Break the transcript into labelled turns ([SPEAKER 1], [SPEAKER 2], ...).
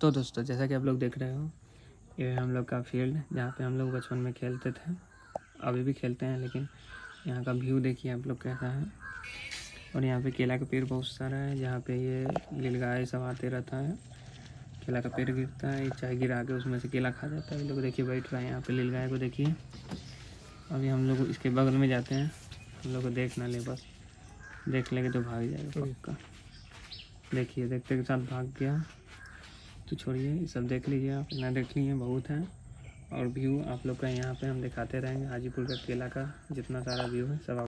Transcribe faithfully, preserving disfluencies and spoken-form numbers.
[SPEAKER 1] तो दोस्तों जैसा कि आप लोग देख रहे हो, ये है हम लोग का फील्ड जहाँ पे हम लोग बचपन में खेलते थे, अभी भी खेलते हैं। लेकिन यहाँ का व्यू देखिए आप लोग कैसा है। और यहाँ पे केला का पेड़ बहुत सारा है, जहाँ पे ये नीलगाय सब आते रहता है। केला का पेड़ गिरता है, चाय गिरा के उसमें से केला खा जाता है। ये लोग देखिए बैठ रहे हैं यहाँ पे, नीलगाय को देखिए। अभी हम लोग इसके बगल में जाते हैं, हम लोग को देख ना ले, बस देख लेंगे तो भाग जाएगा पक्का। देखिए देखते के साथ भाग गया, तो छोड़िए ये सब देख लीजिए आप, इतना देख लीजिए बहुत है। और व्यू आप लोग का यहाँ पे हम दिखाते रहेंगे, हाजीपुर का केला का जितना सारा व्यू है सब आप